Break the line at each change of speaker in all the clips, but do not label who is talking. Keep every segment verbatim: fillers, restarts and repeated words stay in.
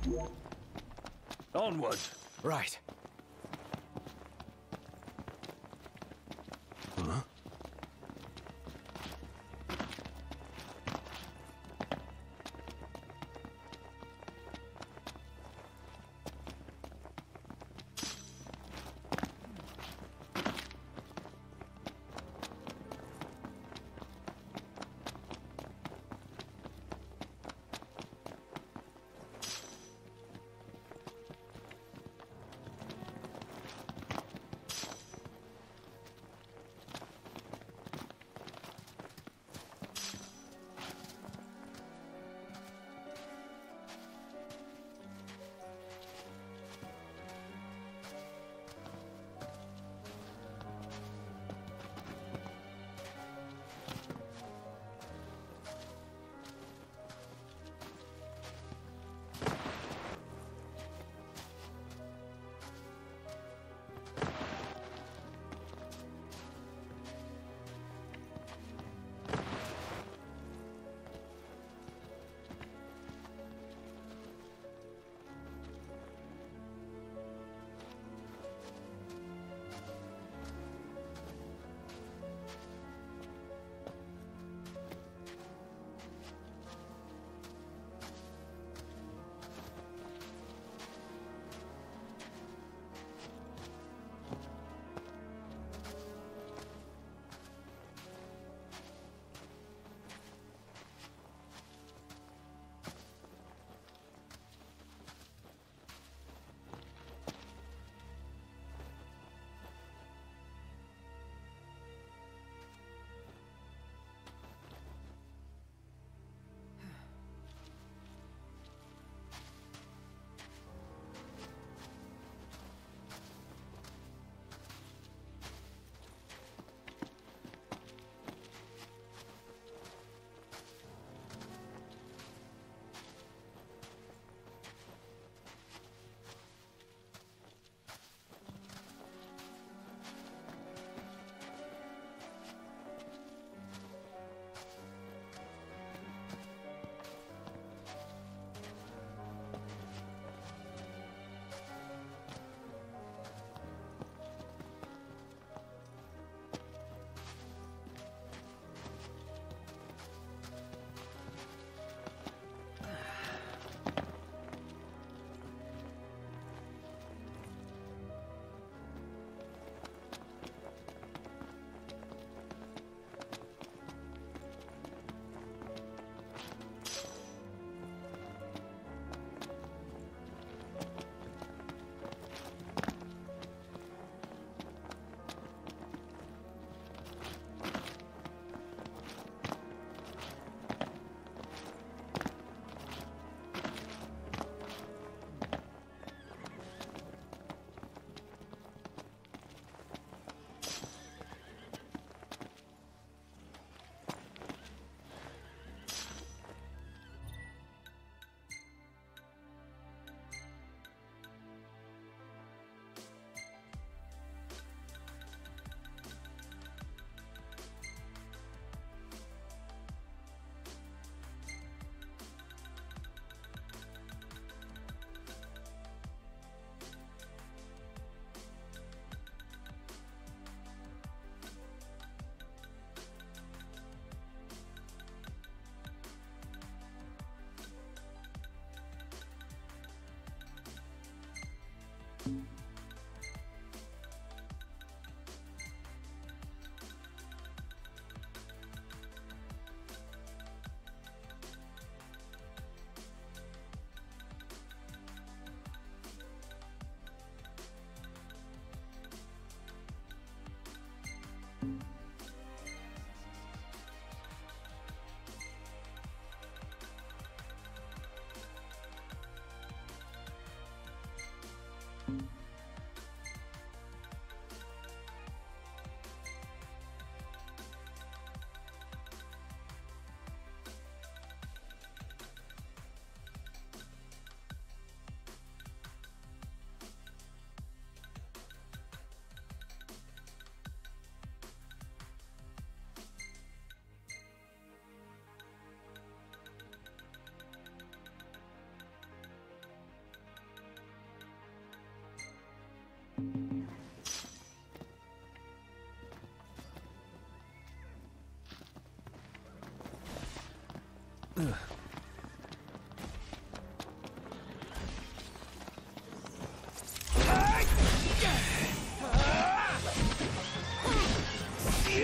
Onward.
Right.
Huh?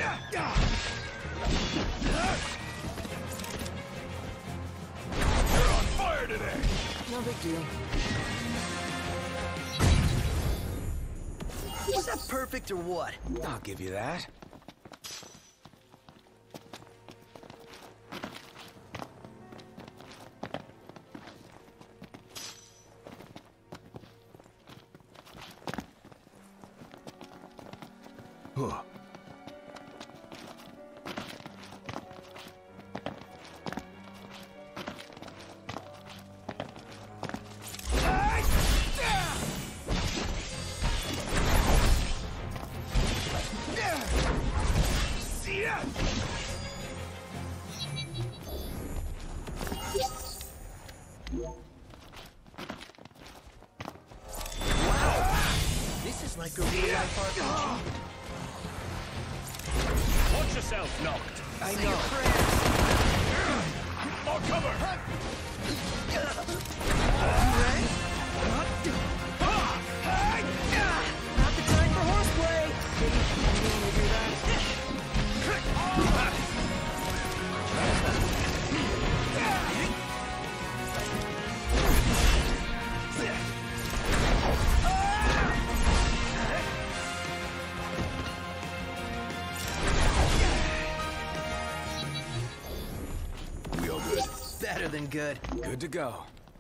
on fire today!
No big deal.
Was that perfect or what?
I'll give you that. Huh.
This is like a real-life R P G.
Watch yourself, knocked.
I know.
More cover!
Not the time for horseplay.
We all good?
Better than good.
Good to go.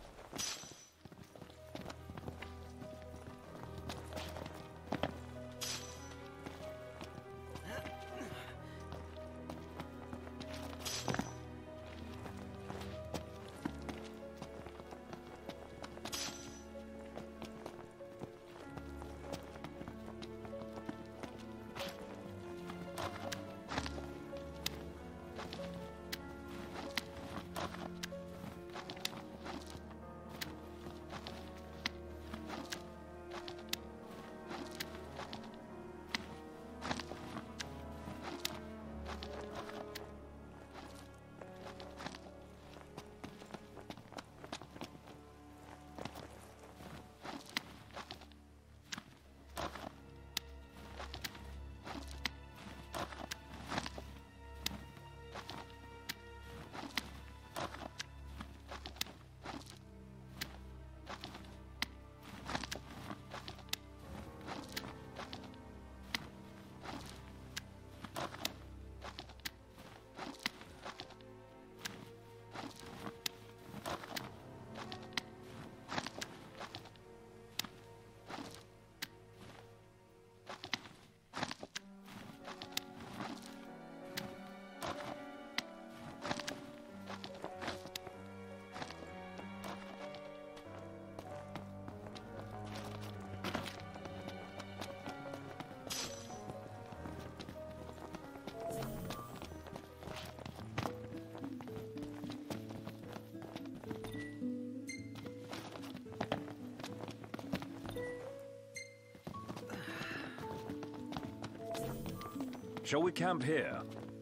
Shall we camp here?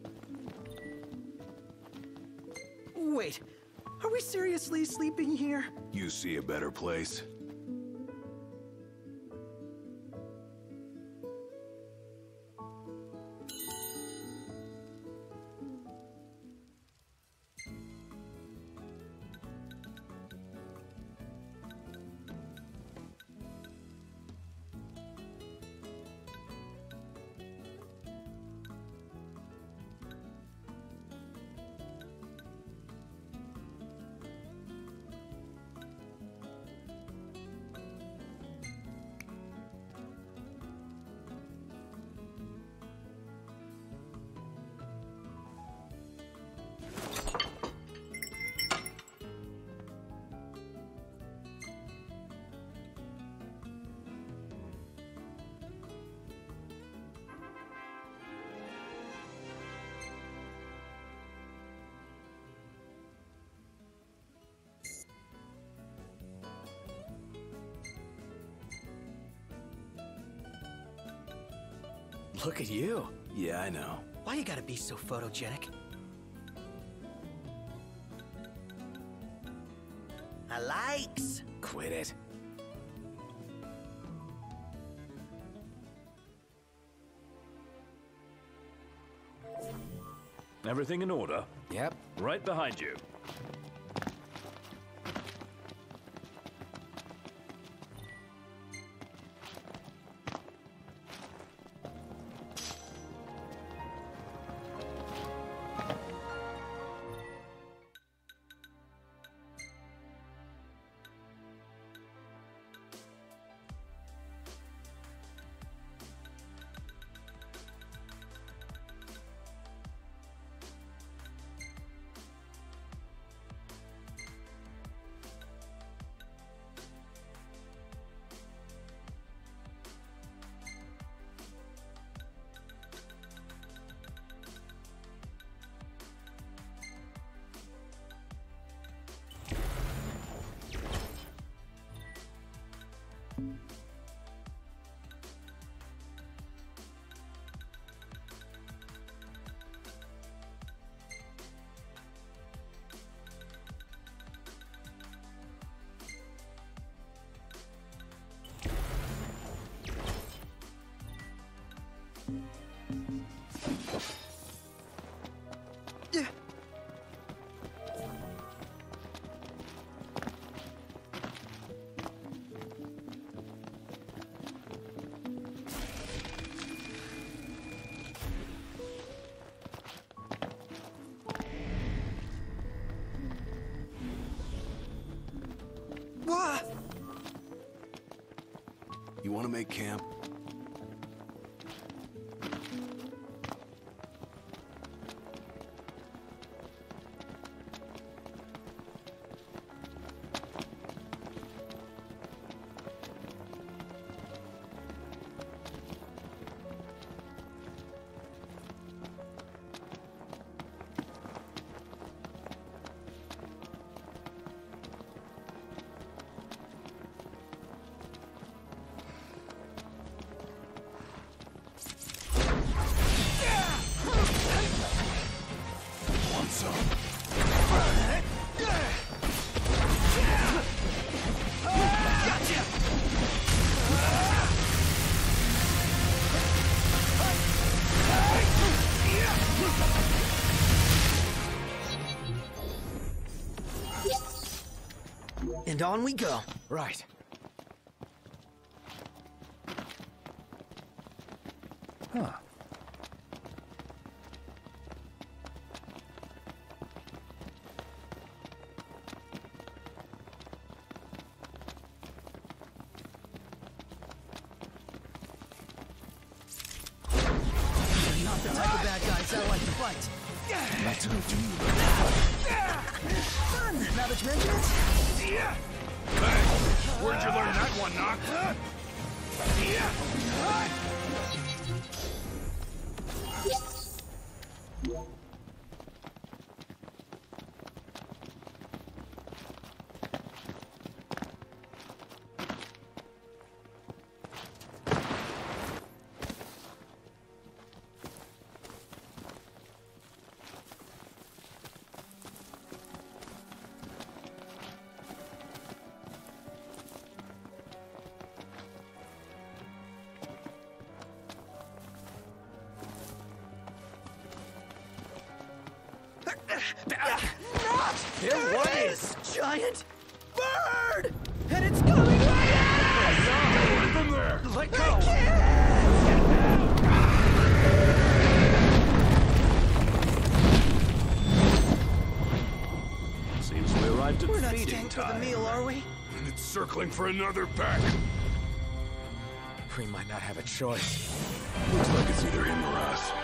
Wait, are we seriously sleeping here?
You see a better place?
Look at you. Yeah, I know.
Why you gotta be so photogenic? I likes.
Quit it. Everything in order?
Yep.
Right behind you.
You want to make camp?
And on we go.
Right.
Huh.
You're not the type of bad guys that like to fight.
That's up to you.
Fun! Ravage Regiment?
Hey, where'd you learn that one, Noct?
There what is giant bird! And it's coming right at us!
From there!
Let go!
Seems we arrived at
We're not
feeding
staying for the
time.
meal, are we?
And it's circling for another pack.
We might not have a choice.
Looks like it's either him or us.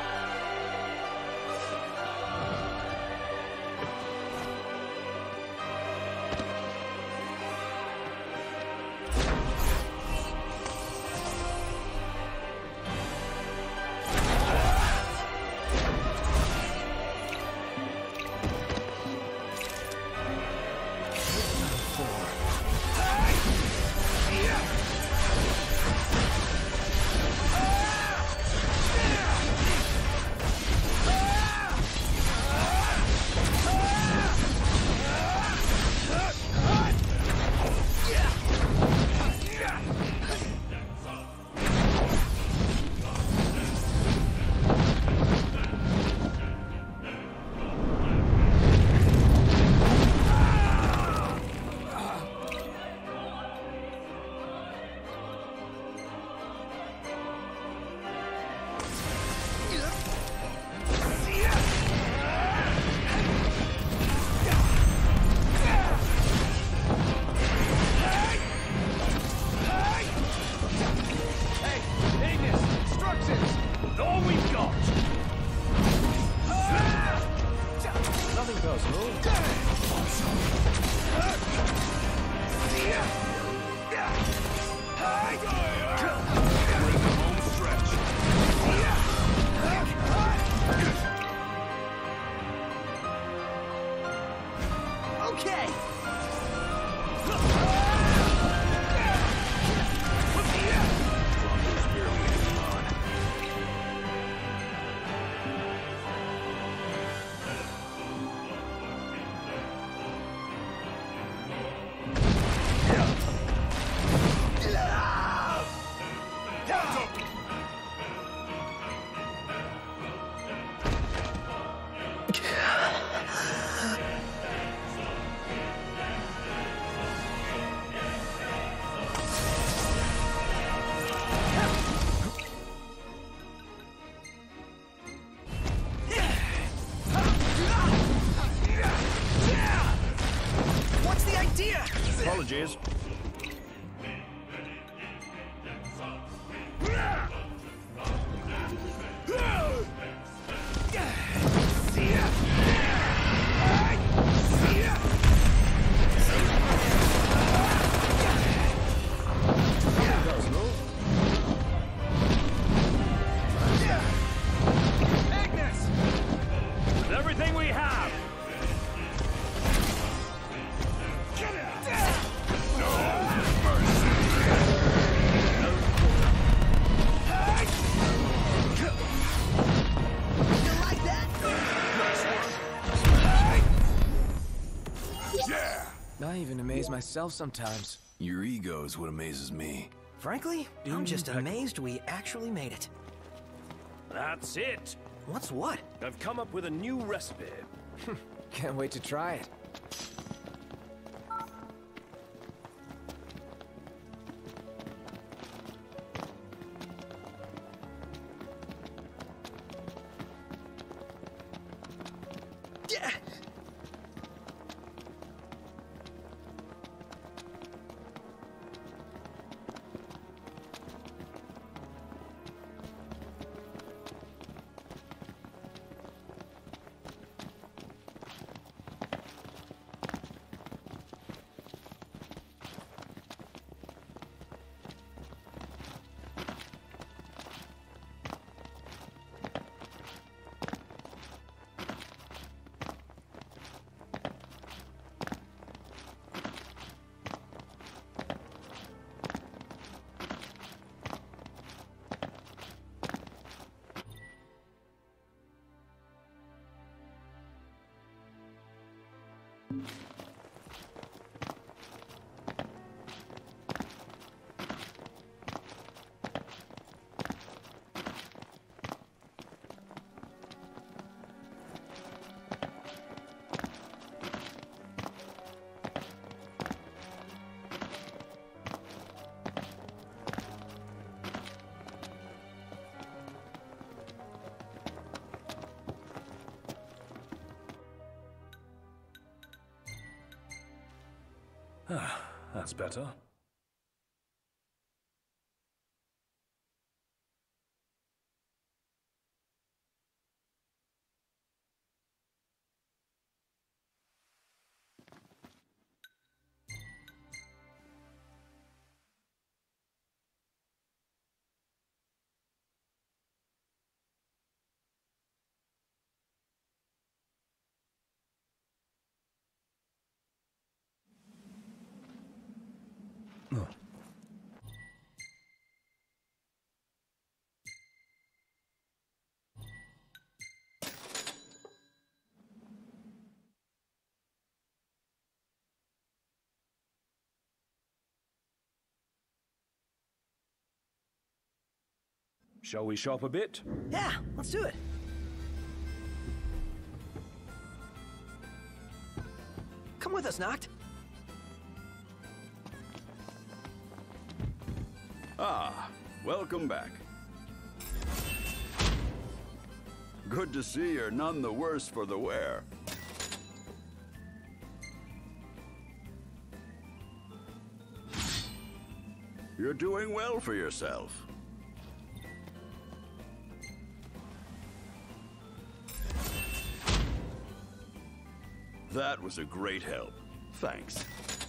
is. With everything we have.
You like that?
Yeah!
I even amaze myself sometimes.
Your ego is what amazes me.
Frankly, I'm just amazed we actually made it.
That's it.
What's what?
I've come up with a new recipe.
Can't wait to try it.
Yeah.
That's better. Shall we shop a bit?
Yeah, let's do it. Come with us, Noct.
Ah, welcome back. Good to see you're none the worse for the wear. You're doing well for yourself. That was a great help. Thanks.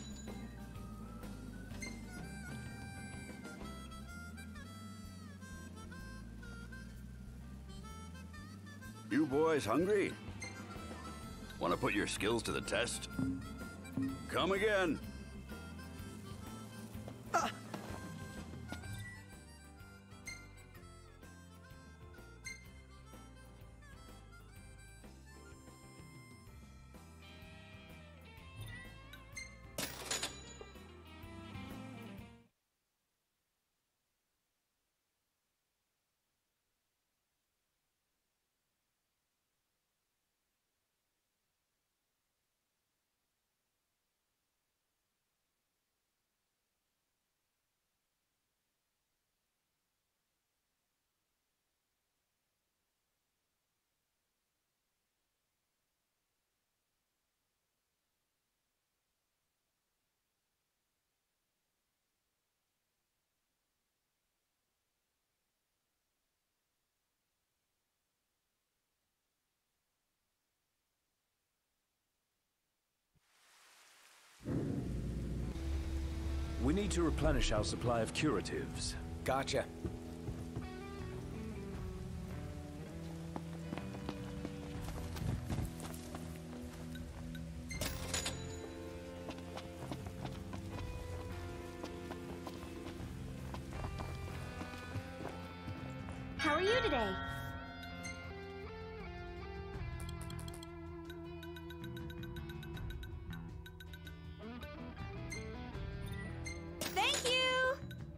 You boys hungry? Want to put your skills to the test? Come again.
We need to replenish our supply of curatives.
Gotcha.
How are you today? Thank you!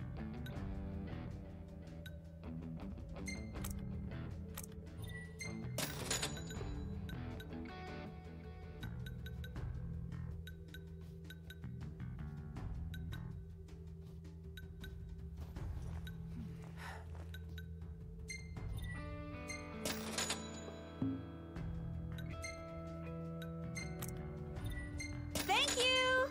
Thank you!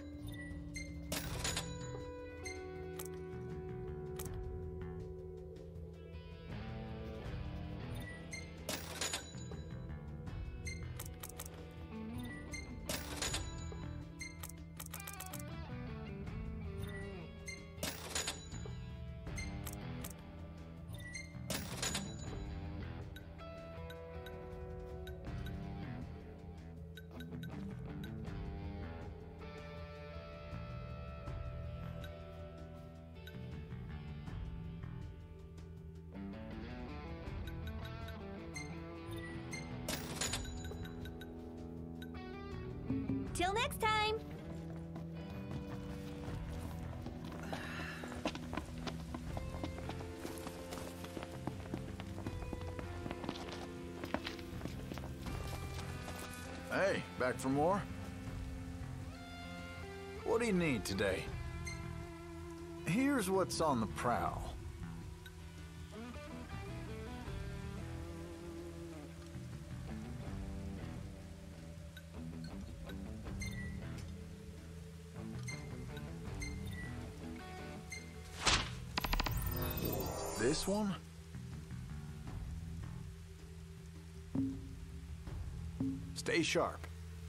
Till next time!
Hey, back for more? What do you need today? Here's what's on the prowl. This one? Stay sharp.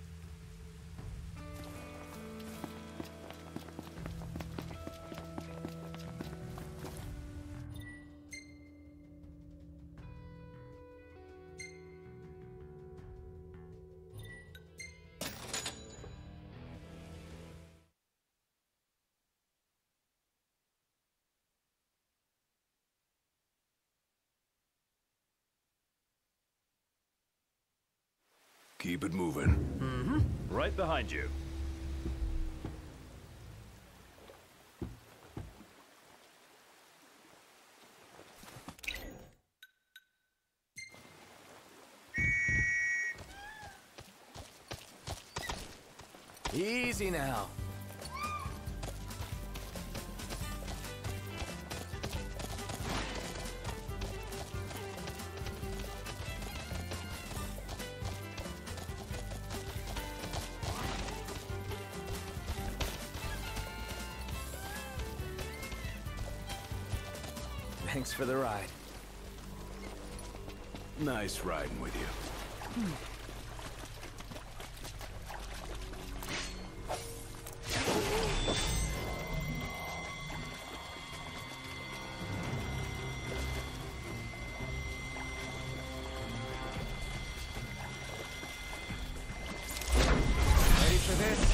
Keep it moving.
Right behind you.
Easy now. Thanks for the ride.
Nice riding with you.
Ready for this?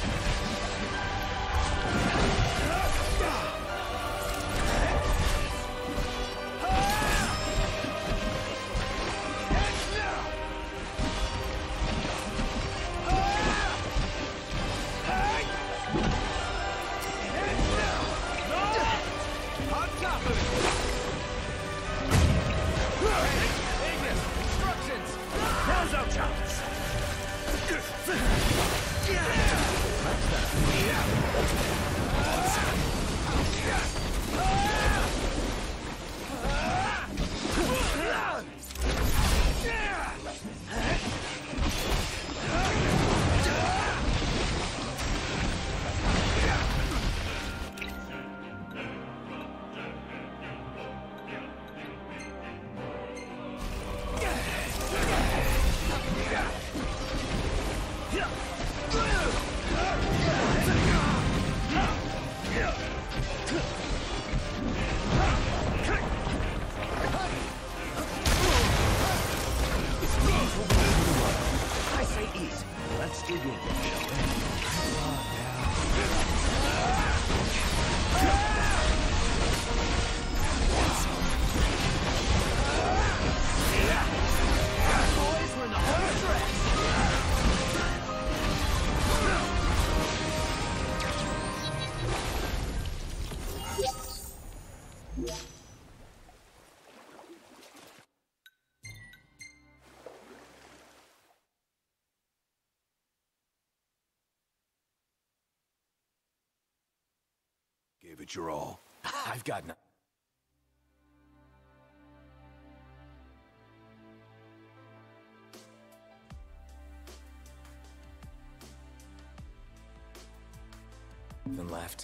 I say eat. Let's dig in. Boys, we're in the home stretch.
Gave it your all.
I've got no. Nothing left.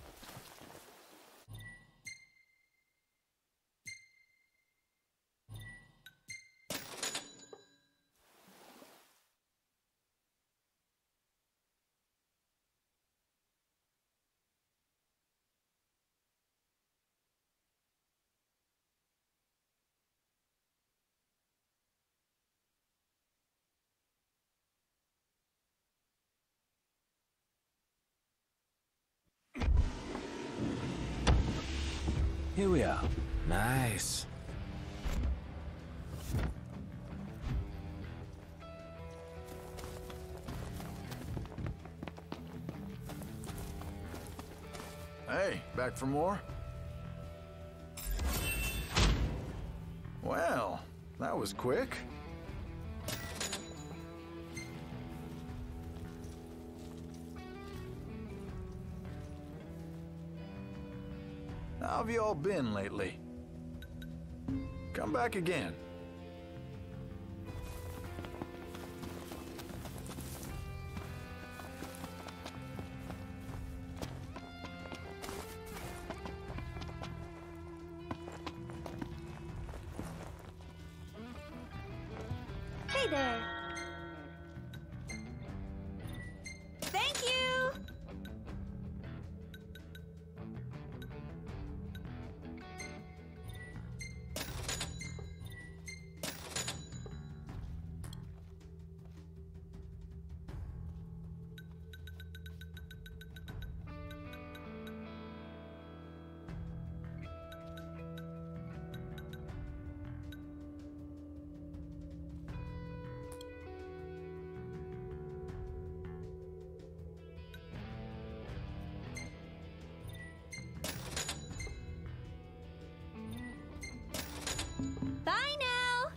Here we are. Nice.
Hey, back for more? Well, that was quick. How have you all been lately? Come back again.
Hey there. Thank you. Bye now.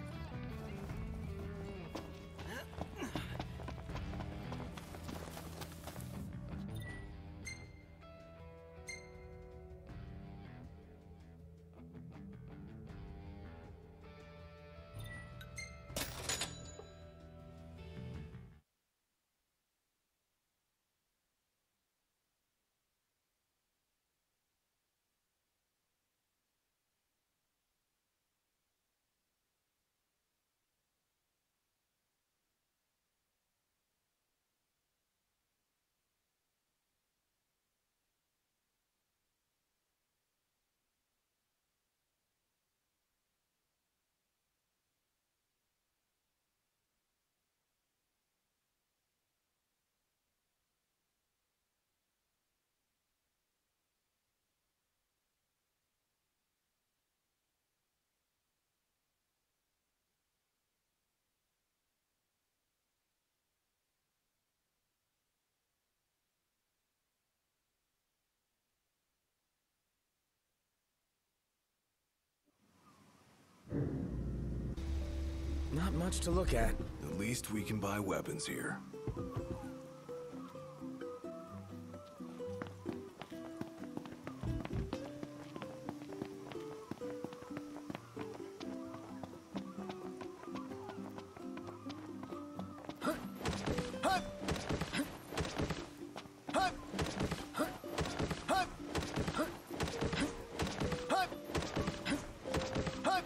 Not much to look at.
At least we can buy weapons here.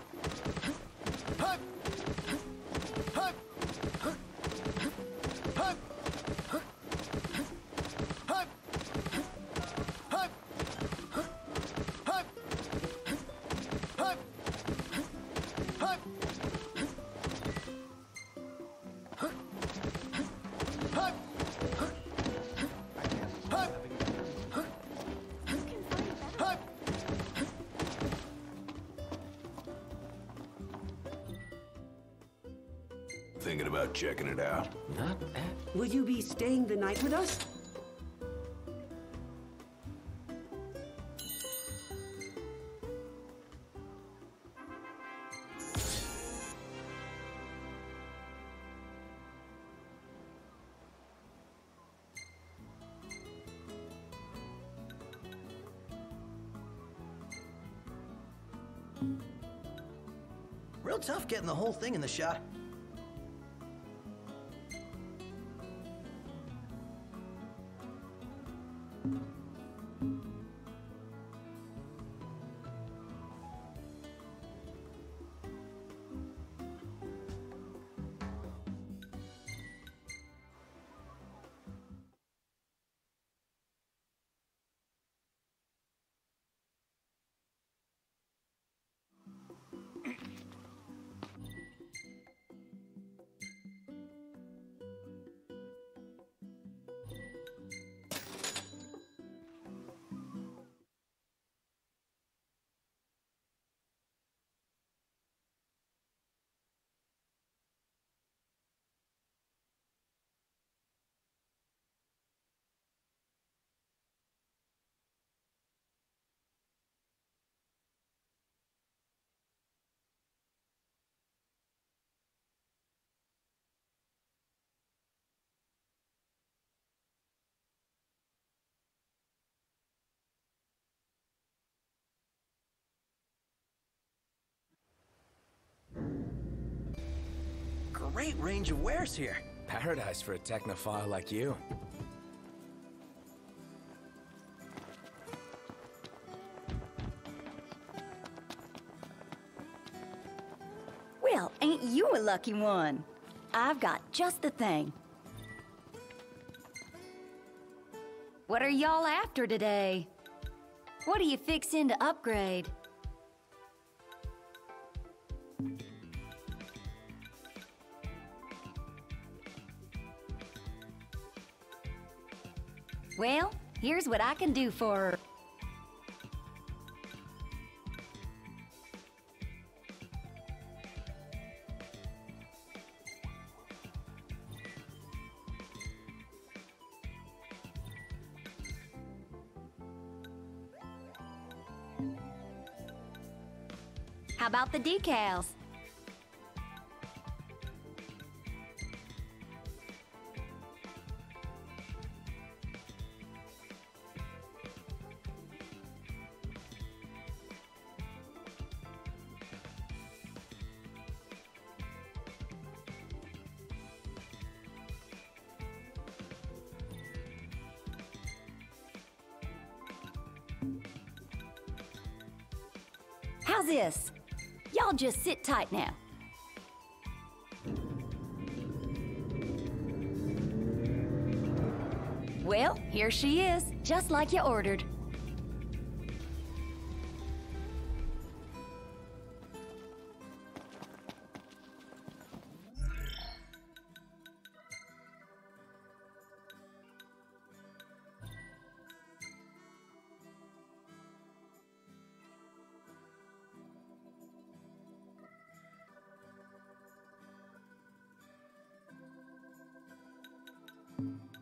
Hey!
Thinking about checking it out?
Not at...
Will you be staying the night with us?
Real tough getting the whole thing in the shot. Great range of wares here.
Paradise for a technophile like you.
Well, ain't you a lucky one? I've got just the thing. What are y'all after today? What are you fixing to upgrade? Well, here's what I can do for her. How about the decals? How's this? Y'all just sit tight now. Well, here she is, just like you ordered.
you